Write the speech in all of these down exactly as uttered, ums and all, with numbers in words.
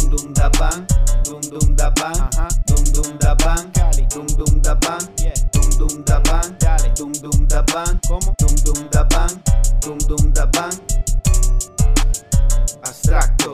Dum dum da bang, dum dum da bang, dum dum da bang, dum dum da bang, dum dum da bang, dum dum da bang, como dum dum da bang, dum dum da bang. Abstracto.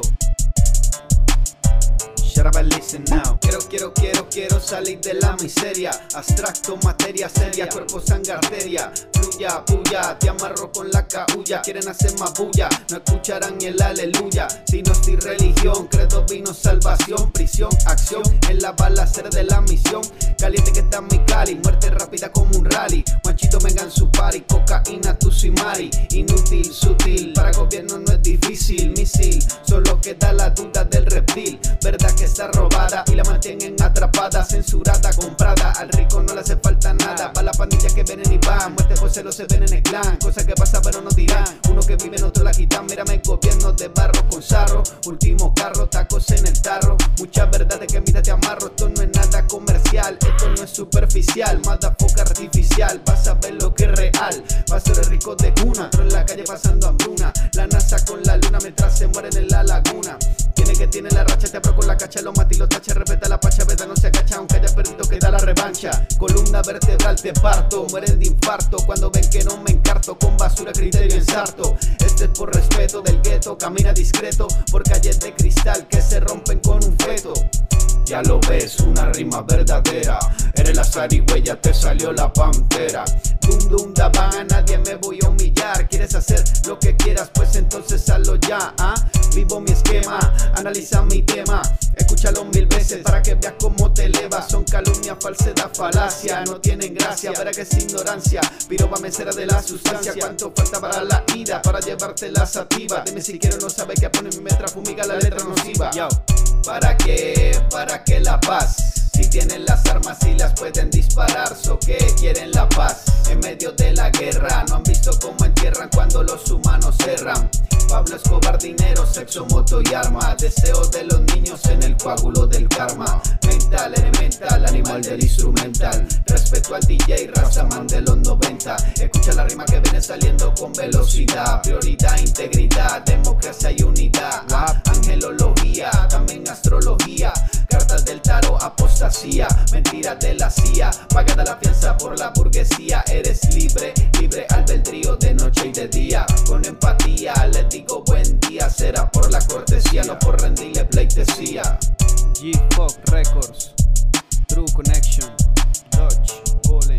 Shut up and listen now. Quiero, quiero, quiero, quiero salir de la miseria. Abstracto, materia seria, cuerpo, sangre, arteria. Fluya, puya, te amarro con la caulla. Quieren hacer más bulla, no escucharán ni el aleluya. Si no estoy religión, credo, vino, salvación. Prisión, acción, en la balacera de la misión. Caliente que está mi cali, muerte rápida como un rally. Guanchito venga en su party, cocaína, tusimari. Inútil, sutil, para gobierno no es difícil. Misil, solo queda la duda del reptil. Verdad que está robada y la mantienen atrapada, censurada, comprada. Al rico no le hace falta nada. Pa' la pandilla que vienen y van, muerte por celo se ven en el clan. Cosas que pasan pero no dirán. Uno que vive en otro la quitan. Mírame el gobierno de barro con sarro. Último carro, tacos en el tarro. Muchas verdades que mira te amarro. Esto no es nada comercial, esto no es superficial. Motherfucker artificial, vas a ver lo que es real. Vas a ser rico de cuna, pero en la calle pasando hambruna. La NASA con la luna mientras se mueren en la laguna. Tiene que tiene la racha, te abro con la cacha, lo mata y lo tacha, respeta la pacha, veda, no se agacha, aunque haya perdido que da la revancha. Columna vertebral te parto, mueren de infarto cuando ven que no me encarto, con basura, criterio ensarto. Este es por respeto del gueto, camina discreto por calles de cristal que se rompen con un feto. Ya lo ves, una rima verdadera. Eres la zarigüeya, te salió la pantera. Dum dum da bang, a nadie me voy a humillar. ¿Quieres hacer lo que quieras? Pues entonces hazlo ya, ¿ah? Vivo mi esquema, analiza mi tema. Escúchalo mil veces para que veas cómo te elevas. Son calumnia, falsedad, falacia, no tienen gracia. Verá que es ignorancia, piroba mesera de la sustancia. ¿Cuánto falta para la ida? Para llevarte la sativa. Dime si quiero, no sabe que pone mi metra, fumiga la letra nociva. Yo. ¿Para qué? ¿Para qué la paz? Si tienen las armas y las pueden disparar, ¿so qué quieren la paz? En medio de la guerra, no han visto cómo entierran cuando los humanos erran. Pablo Escobar, dinero, sexo, moto y arma. Deseos de los niños en el coágulo del karma. Mental, elemental, animal del instrumental. Respeto al D J, Razaman de los noventa. Escucha la rima que viene saliendo con velocidad. Prioridad, integridad, democracia y unidad. Angelología, también astrología. Cartas del tarot, apostasía. Mentiras de la C I A, pagada la fianza por la burguesía. Eres libre, libre albedrío de noche y de día. Con empatía les digo buen día. Será por la cortesía, no por rendirle pleitesía. G-Fuck Records, True Connection, Dodge, Golem,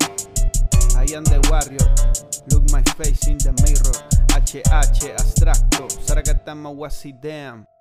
I am the warrior. Look my face in the mirror. H H, abstracto, Saragatama Wasidam.